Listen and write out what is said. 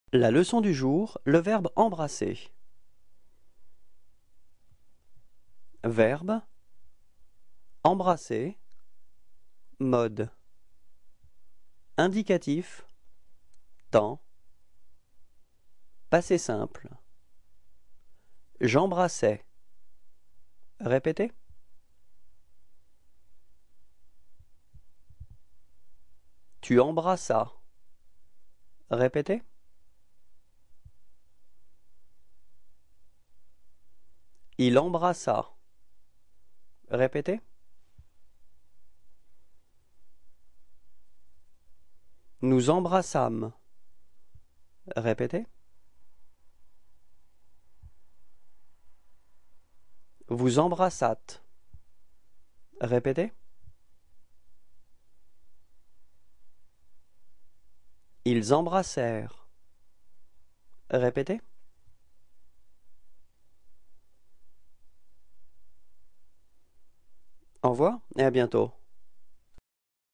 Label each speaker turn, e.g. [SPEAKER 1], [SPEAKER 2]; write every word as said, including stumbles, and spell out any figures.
[SPEAKER 1] La leçon du jour, le verbe embrasser. Verbe, embrasser, mode. Indicatif, temps. Passé simple. J'embrassais. Répétez. Tu embrassas. Répétez. Il embrassa. Répétez. Nous embrassâmes. Répétez. Vous embrassâtes. Répétez. Ils embrassèrent. Répétez. Au revoir et à bientôt.